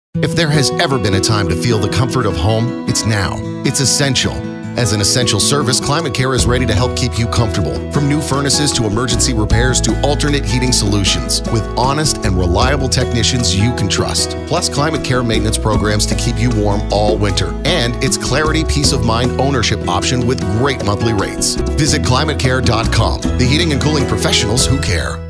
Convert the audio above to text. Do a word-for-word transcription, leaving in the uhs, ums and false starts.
If there has ever been a time to feel the comfort of home, it's now. It's essential. As an essential service, ClimateCare is ready to help keep you comfortable. From new furnaces to emergency repairs to alternate heating solutions, with honest and reliable technicians you can trust. Plus ClimateCare maintenance programs to keep you warm all winter. And it's Clarity Peace of Mind ownership option with great monthly rates. Visit climatecare dot com, the heating and cooling professionals who care.